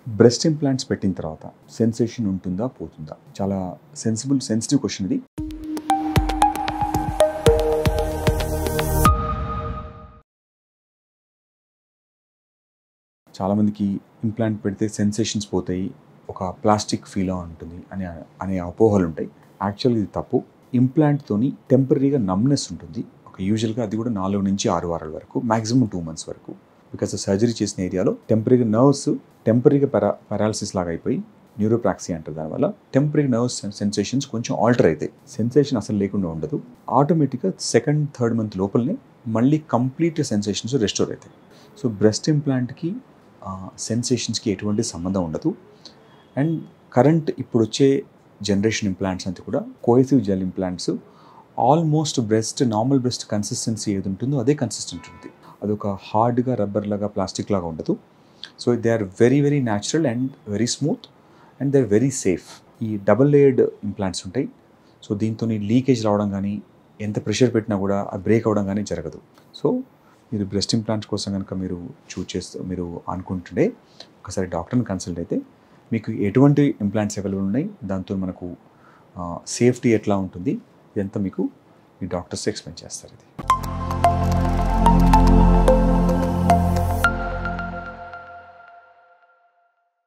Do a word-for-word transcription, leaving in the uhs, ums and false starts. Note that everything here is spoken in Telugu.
బ్రెస్ట్ ఇంప్లాంట్స్ పెట్టిన తర్వాత సెన్సేషన్ ఉంటుందా పోతుందా? చాలా సెన్సిబుల్ సెన్సిటివ్ క్వశ్చన్ ఇది. చాలామందికి ఇంప్లాంట్ పెడితే సెన్సేషన్స్ పోతాయి, ఒక ప్లాస్టిక్ ఫీల్ ఉంటుంది అని అనే అపోహలు ఉంటాయి. యాక్చువల్గా ఇది తప్పు. ఇంప్లాంట్తోని టెంపరీగా నమ్నెస్ ఉంటుంది. ఒక యూజువల్గా అది కూడా నాలుగు నుంచి ఆరు వారాల వరకు, మ్యాక్సిమం టూ మంత్స్ వరకు. బికాస్ సర్జరీ చేసిన ఏరియాలో టెంపరీగా నర్వ్స్ టెంపరీగా పెరా పెరాలసిస్ లాగా అయిపోయి న్యూరోప్రాక్సీ అంటారు. దానివల్ల టెంపరీ నర్వ్స్ సెన్సేషన్స్ కొంచెం ఆల్టర్ అవుతాయి. సెన్సేషన్ అసలు లేకుండా ఉండదు. ఆటోమేటిక్గా సెకండ్ థర్డ్ మంత్ లోపలనే మళ్ళీ కంప్లీట్ సెన్సేషన్స్ రెస్టోర్ అవుతాయి. సో బ్రెస్ట్ ఇంప్లాంట్కి సెన్సేషన్స్కి ఎటువంటి సంబంధం ఉండదు. అండ్ కరెంట్ ఇప్పుడు వచ్చే జనరేషన్ ఇంప్లాంట్స్ అంతా కూడా cohesive gel implants. Almost breast normal breast consistency ఏది ఉంటుందో అదే కన్సిస్టెంట్ ఉంటుంది. అదొక హార్డ్గా రబ్బర్ లాగా ప్లాస్టిక్ లాగా ఉండదు. So they are very very natural and very smooth and they are very safe. ఈ డబుల్ లేయర్డ్ ఇంప్లాంట్స్ ఉంటాయి. సో దీంతో లీకేజ్ రావడం కానీ, ఎంత ప్రెషర్ పెట్టినా కూడా అది బ్రేక్ అవ్వడం కానీ జరగదు. సో మీరు బ్రెస్ట్ ఇంప్లాంట్స్ కోసం కనుక మీరు చూస్ చేస్తూ మీరు అనుకుంటుండే ఒకసారి డాక్టర్ని కన్సల్ట్ అయితే మీకు ఎటువంటి ఇంప్లాంట్స్ అవైలబుల్ ఉన్నాయి, దాంతో మనకు సేఫ్టీ ఎట్లా ఉంటుంది, ఇదంతా మీకు మీ డాక్టర్స్ ఎక్స్ప్లెయిన్ చేస్తారు. ఇది